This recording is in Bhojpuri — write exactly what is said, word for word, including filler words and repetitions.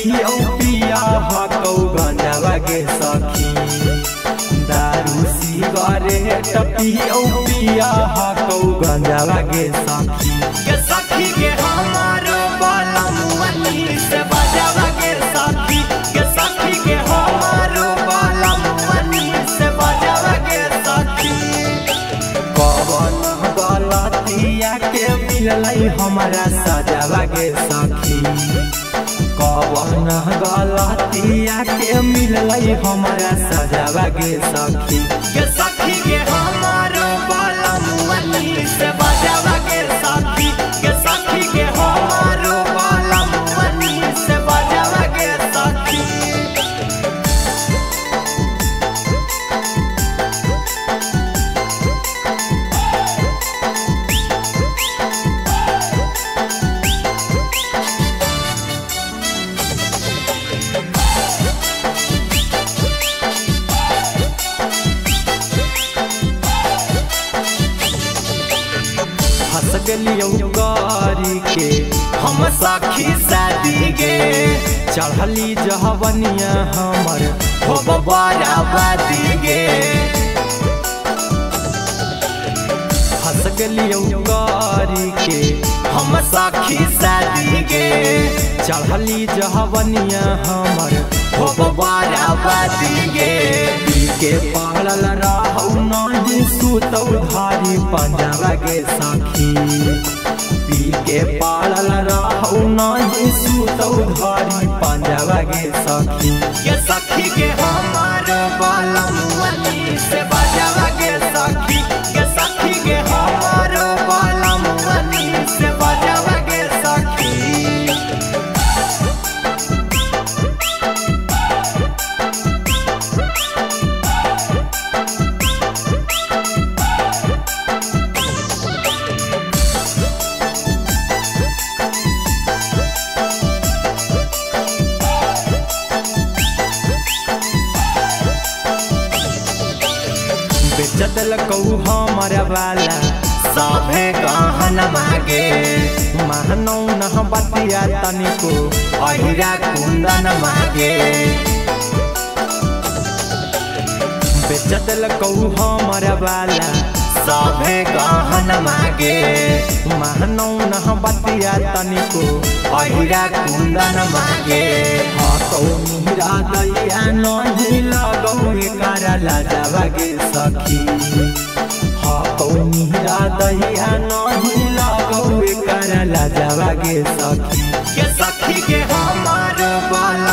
पियो पिया हकौ गंजावा गे सखी दारू सिगरेट पियो पिया हकौ गंजावा गे सखी के सखी के हमारो बालमुअनी से बजावा गे सखी के सखी के हमारो बालमुअनी से बजावा गे सखी कवन गलतिया के मिललै हमरा सजावा गे सखी कवन गलतिया के मिललै हमरा सजावा गे सखी के सखी के हमारो बालमुअनी से बजावा गे सखी के सखी के हमारो बालमुअनी से बजावा गे सखी हंस गेलियो गारी के हम सखी शादी गे चढ़ली जहवनिया हमर हो बराबादी गे हंस गेलियो गारी के हम सखी शादी गे चढ़ली जहवनिया हमर हो बराबादी गे पी के पड़ल रहौ नहीं सुतौ धारी पंजाबा गे सखी पी के पड़ल रहौ नहीं सुतौ धारी पंजाबा गे सखी के सखी के हमारो बालमुअनी से बजावा गे सखी के सखी के हमारो बालमुअनी से बजावा गे सखी बेच देलकौ हमर वाला सभे गहन मागे महनौ न बतिया तनिको अहिरा कुंदन मागे बेच देलकौ हमर वाला सभे गहन मागे महनौ न बतिया तनिको अहिरा कुंदन मागे हकौ निहरा दैया नहीं लगौ एकारा लाजावा गे सखी हकौ निहरा दैया नहीं लगौ एकारा लाजावा गे सखी के सखी के हमारो बाल